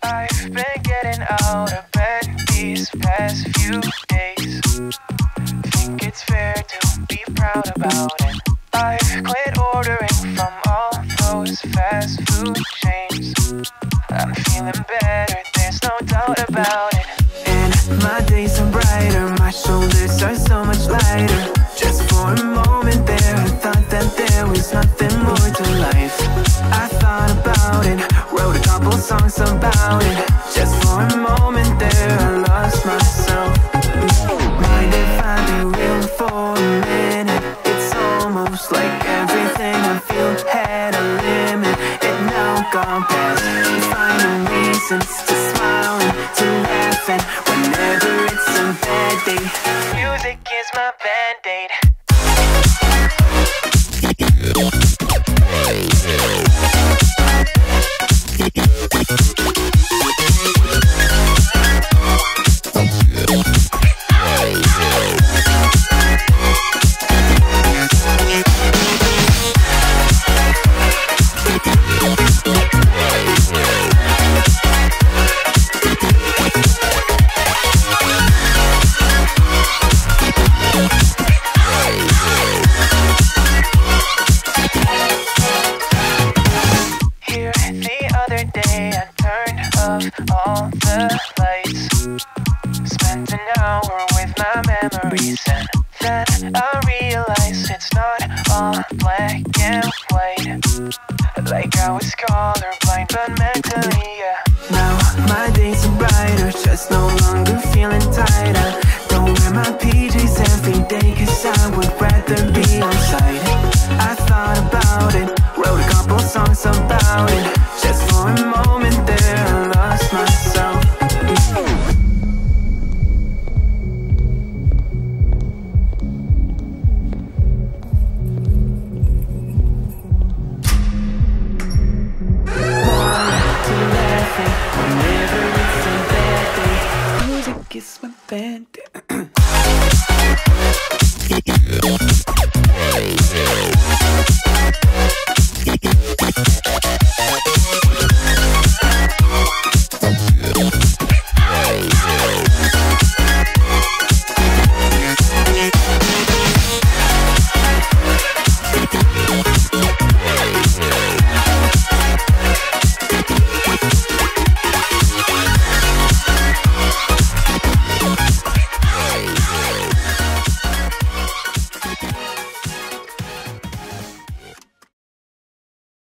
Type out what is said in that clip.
I've been getting out of bed these past few days. Think it's fair to be proud about it. I've quit ordering from all those fast food chains. I'm feeling better, there's no doubt about it. And my days are brighter, my shoulders are so much lighter. Just for a moment there, I thought that there was nothing more to life. I thought about it, wrote a couple songs about it. Just for a moment there, I lost myself. Mind if I be real for a minute? It's almost like everything I feel had a limit. It now gone past, finding reasons to smile and to laugh. And whenever it's a bad day, music is my band-aid. All the lights, spent an hour with my memories, and then I realized it's not all black and white. Like I was colorblind, but mentally, yeah. Now my days are brighter, just no longer feeling tired. I don't wear my PJs every day, cause I would rather be on site. I thought about it, wrote a couple songs about it. Just for a moment there, I lost myself. Whenever it's a bad day, music is my band-aid.